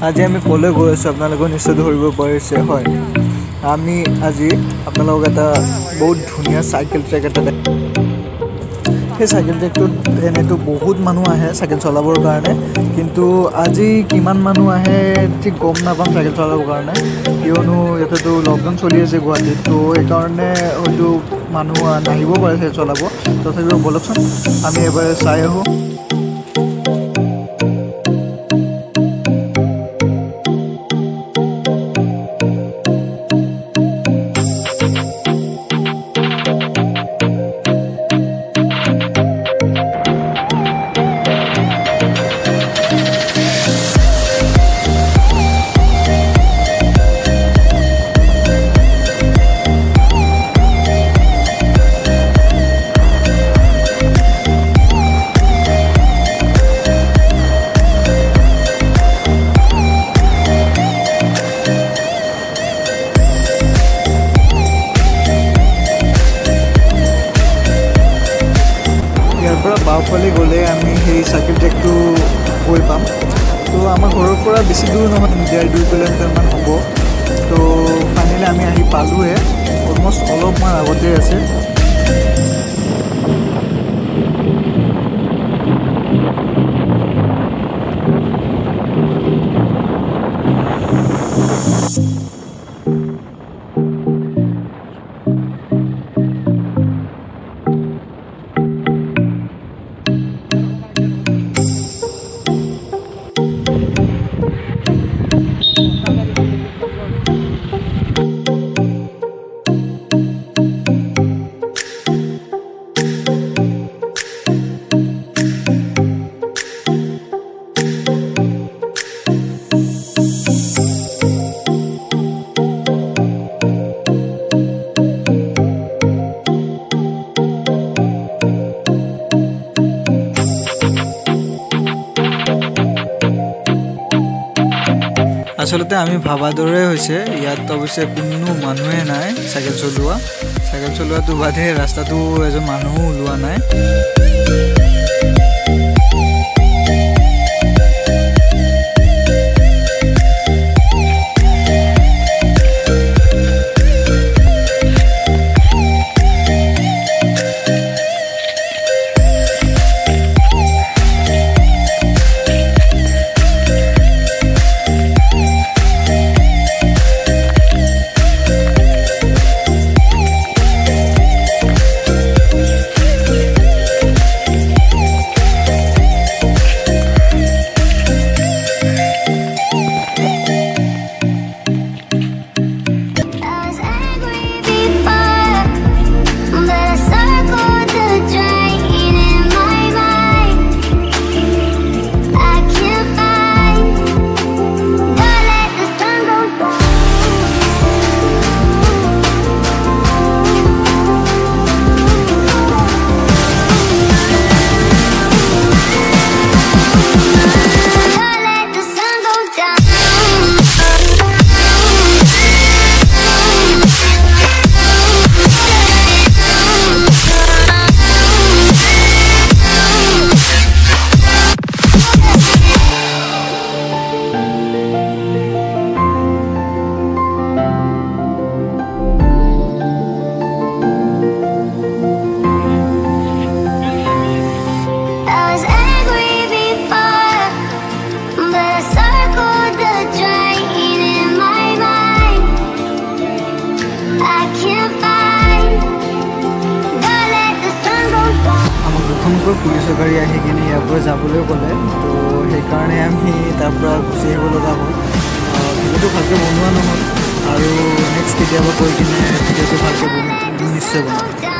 আজি আমি কলৈ গৈ আছোঁ আপোনালোকে নিশ্চয় ধৰিব পাৰিছে হয় আমি আজি আপোনালোকক এটা বহুত ধুনীয়া চাইকেল ট্ৰেক এটা সেই চাইকেল ট্ৰেকটোত এনেতো বহুত মানুহ আহে চাইকেল চলাবৰ কাৰণে কিন্তু আজি কিমান মানুহ আহে ঠিক গম নাপাম চাইকেল চলাবৰ কাৰণে কিয়নো ইয়াতেতো লকডাউন চলি আছে গুৱাহাটীত তো সেইকাৰণে হয়তো মানুহ নাহিব পাৰে চাইকেল চলাব তথাপিও বলকচোন আমি এবাৰ চাই আহোঁ বাওঁফালে গ'লে আমি সেই চাইকেল ট্ৰেকটো গৈ পাম তো আমাৰ ঘৰৰ পৰা বেছি দূৰ নহয় 2 কিলোমিটাৰমান হ'ব তো ফাইনেলি আমি আহি পালোঁহে অলমষ্ট অলপমান আগতে আছে আচলতে আমি ভাবা দৰে হৈছে ইয়াত অৱশ্যে কোনো মানুহে নাই চাইকেল চলোৱাটো বাদে ৰাস্তাটো এজন মানুহো ওলোৱা নাই পুলিচৰ গাড়ী আহি কিনে ইয়াৰ পৰা যাবলৈ ক'লে তো সেইকাৰণে আমি তাৰ পৰা গুচি আহিব লগা হ'ল ভিডিঅ'টো ভালকৈ বনোৱা নহ'ল আৰু নেক্সট কেতিয়াবা কৈ কিনে ভিডিঅ'টো ভালকৈ নিশ্চয় বনাম